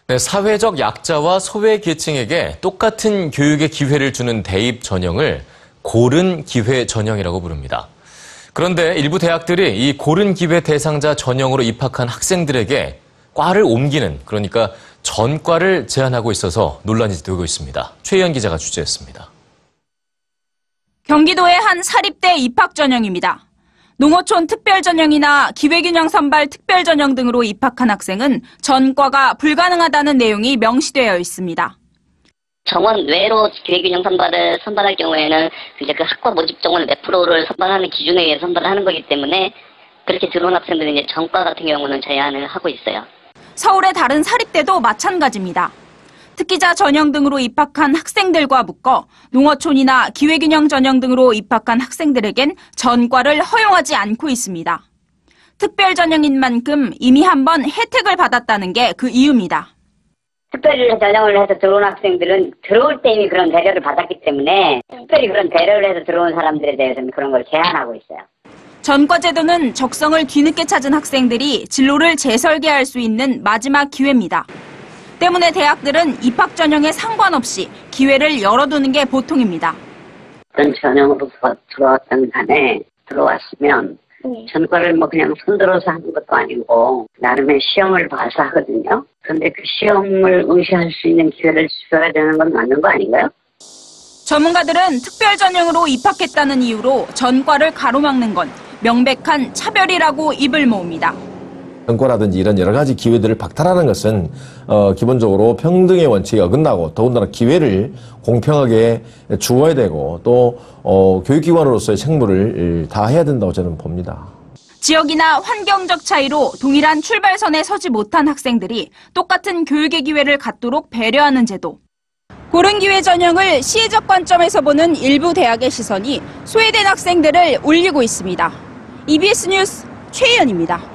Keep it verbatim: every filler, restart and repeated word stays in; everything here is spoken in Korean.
네, 사회적 약자와 소외계층에게 똑같은 교육의 기회를 주는 대입 전형을 고른 기회 전형이라고 부릅니다. 그런데 일부 대학들이 이 고른 기회 대상자 전형으로 입학한 학생들에게 과를 옮기는, 그러니까 전과를 제한하고 있어서 논란이 되고 있습니다. 최희연 기자가 취재했습니다. 경기도의 한 사립대 입학 전형입니다. 농어촌 특별전형이나 기회균형 선발 특별전형 등으로 입학한 학생은 전과가 불가능하다는 내용이 명시되어 있습니다. 정원 외로 기회균형 선발을 선발할 경우에는 이제 그 학과 모집 정원 몇 프로를 선발하는 기준에 의해 선발을 하는 거기 때문에 그렇게 들어온 학생들은 이제 전과 같은 경우는 제한을 하고 있어요. 서울의 다른 사립대도 마찬가지입니다. 특기자 전형 등으로 입학한 학생들과 묶어 농어촌이나 기회균형 전형 등으로 입학한 학생들에겐 전과를 허용하지 않고 있습니다. 특별 전형인 만큼 이미 한번 혜택을 받았다는 게 그 이유입니다. 특별 전형을 해서 들어온 학생들은 들어올 때 이미 그런 배려를 받았기 때문에 특별히 그런 배려를 해서 들어온 사람들에 대해서는 그런 걸 제한하고 있어요. 전과 제도는 적성을 뒤늦게 찾은 학생들이 진로를 재설계할 수 있는 마지막 기회입니다. 때문에 대학들은 입학 전형에 상관없이 기회를 열어두는 게 보통입니다. 어떤 전형으로 들어왔던 간에 들어왔으면 네. 전과를 뭐 그냥 손들어서 하는 것도 아니고 나름의 시험을 봐서 하거든요. 그런데 그 시험을 응시할 수 있는 기회를 줘야 되는 건 맞는 거 아닌가요? 전문가들은 특별 전형으로 입학했다는 이유로 전과를 가로막는 건 명백한 차별이라고 입을 모읍니다. 전과라든지 이런 여러 가지 기회들을 박탈하는 것은 어, 기본적으로 평등의 원칙에 어긋나고 더군다나 기회를 공평하게 주어야 되고 또 어, 교육기관으로서의 책무를 다해야 된다고 저는 봅니다. 지역이나 환경적 차이로 동일한 출발선에 서지 못한 학생들이 똑같은 교육의 기회를 갖도록 배려하는 제도. 고른 기회 전형을 시혜적 관점에서 보는 일부 대학의 시선이 소외된 학생들을 울리고 있습니다. 이비에스 뉴스 최희연입니다.